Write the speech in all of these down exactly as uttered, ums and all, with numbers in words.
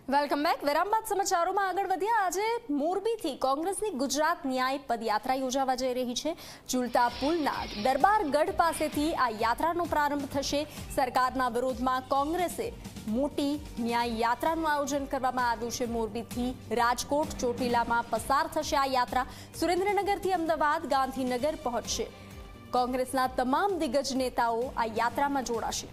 Welcome back. વિરામ બાદ સમાચારોમાં આગળ વધ્યા. આજે મોરબીથી કોંગ્રેસની ગુજરાત ન્યાય પદયાત્રા યોજાવા જઈ રહી છે. ઝૂલતા પુલના દરબારગઢ પાસેથી આ યાત્રાનો પ્રારંભ થશે. સરકારના વિરોધમાં કોંગ્રેસે મોટી ન્યાય યાત્રાનું આયોજન કરવામાં આવ્યું છે. મોરબીથી રાજકોટ ચોટીલામાં પસાર થશે આ યાત્રા. સુરેન્દ્રનગરથી અમદાવાદ ગાંધીનગર પહોંચશે. કોંગ્રેસના તમામ દિગ્ગજ નેતાઓ આ યાત્રામાં જોડાશે.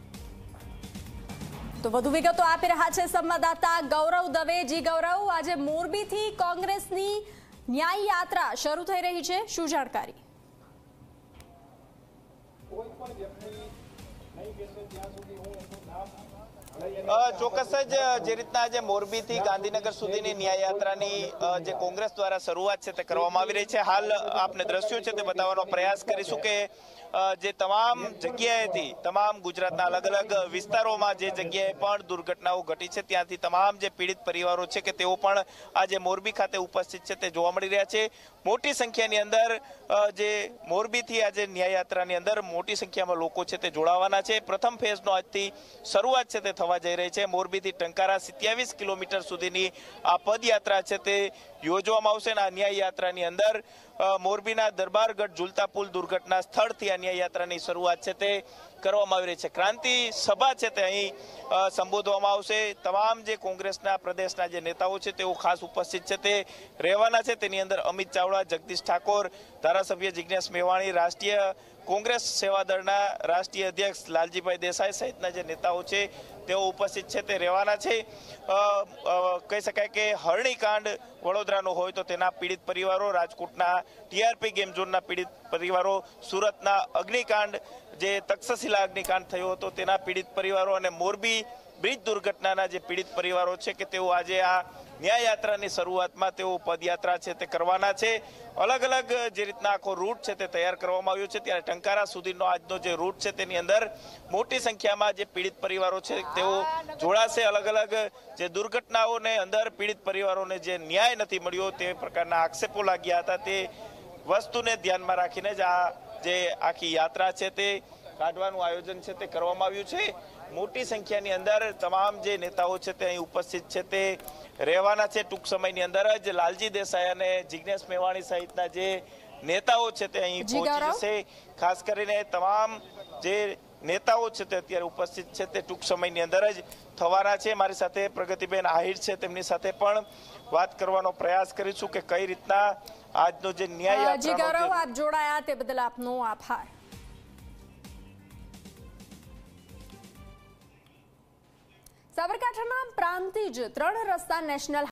તો વધુ વિગતો આપી રહ્યા છે સંવાદદાતા ગૌરવ દવે. જી ગૌરવ, આજે મોરબીથી કોંગ્રેસની ન્યાય યાત્રા શરૂ થઈ રહી છે, શું જાણકારી? ચોક્કસ જ જે રીતના આજે મોરબીથી ગાંધીનગર સુધીની ન્યાય યાત્રાની જે કોંગ્રેસ દ્વારા શરૂઆત છે તે કરવામાં આવી રહી છે. હાલ આપને દ્રશ્યો છે તે બતાવવાનો પ્રયાસ કરીશું કે જે તમામ જગ્યાએથી તમામ ગુજરાતના અલગ અલગ વિસ્તારોમાં જે જગ્યાએ પણ દુર્ઘટનાઓ ઘટી છે ત્યાંથી તમામ જે પીડિત પરિવારો છે કે તેઓ પણ આજે મોરબી ખાતે ઉપસ્થિત છે તે જોવા મળી રહ્યા છે. મોટી સંખ્યાની અંદર જે મોરબીથી આજે ન્યાય યાત્રાની અંદર મોટી સંખ્યામાં લોકો છે તે જોડાવાના છે. પ્રથમ ફેઝનો આજથી શરૂઆત છે તે થવા જઈ રહી છે. મોરબીથી ટંકારા સત્યાવીસ કિલોમીટર સુધીની આ પદયાત્રા છે તે યોજવામાં આવશે. આ ન્યાય યાત્રાની અંદર મોરબીના દરબારગઢ ઝૂલતા પુલ દુર્ઘટના સ્થળથી આ ન્યાય યાત્રાની શરૂઆત છે તે કરવામાં આવી રહી છે. ક્રાંતિ સભા છે તે અહીં સંબોધવામાં આવશે. તમામ જે કોંગ્રેસના પ્રદેશના જે નેતાઓ છે તેઓ ખાસ ઉપસ્થિત છે તે રહેવાના છે. તેની અંદર અમિત ચાવડા, જગદીશ ઠાકોર, ધારાસભ્ય જિજ્ઞેશ મેવાણી, રાષ્ટ્રીય કોંગ્રેસ સેવાદળના રાષ્ટ્રીય અધ્યક્ષ લાલજીભાઈ દેસાઈ સહિતના જે નેતાઓ છે તેઓ ઉપસ્થિત છે તે રહેવાના છે. કહી શકાય કે હરણીકાંડ વડોદરાનો હોય તો તેના પીડિત પરિવારો, રાજકોટના ટીઆરપી ગેમ ઝોનના પીડિત પરિવારો, સુરતના અગ્નિકાંડ જે તક્ષશિલા અગ્નિકાંડ થયો હતો તેના પીડિત પરિવારો અને મોરબી બ્રિજ દુર્ઘટનાના જે પીડિત પરિવારો છે કે તેઓ આજે આ ન્યાય યાત્રાની શરૂઆતમાં તેઓ પદયાત્રા છે તે કરવાના છે. અલગ અલગ જે રીતના આખો રૂટ છે તે તૈયાર કરવામાં આવ્યો છે. ત્યારે ટંકારા સુધીનો આજનો જે રૂટ છે તેની અંદર મોટી સંખ્યામાં જે પીડિત પરિવારો છે તેઓ જોડાશે. અલગ અલગ જે દુર્ઘટનાઓને અંદર પીડિત પરિવારોને જે ન્યાય નથી મળ્યો તે પ્રકારના આક્ષેપો લાગ્યા હતા તે વસ્તુને ધ્યાનમાં રાખીને જ આ જે આખી યાત્રા છે તે કાઢવાનું આયોજન છે તે કરવામાં આવ્યું છે. મોટી સંખ્યાની અંદર તમામ જે નેતાઓ છે તે અહીં ઉપસ્થિત છે તે રહેવાના છે. ટૂંક સમયની અંદર જ લાલજી દેસાઈ અને જિજ્ઞેશ મેવાણી સહિતના જે નેતાઓ છે તે અહીં પહોંચી જશે. ખાસ કરીને તમામ જે નેતાઓ છે તે અત્યારે ઉપસ્થિત છે તે ટૂંક સમયની અંદર જ થવાના છે. મારી સાથે પ્રગતિબેન આહિર છે, તેમની સાથે પણ વાત કરવાનો પ્રયાસ કરીશું કે કઈ રીતના આજનો જે ન્યાય જી ગૌરવ, આપ જોડાયા તે બદલ આપનો આભાર. સાબરકાંઠાના પ્રાંતિજ ત્રણ રસ્તા નેશનલ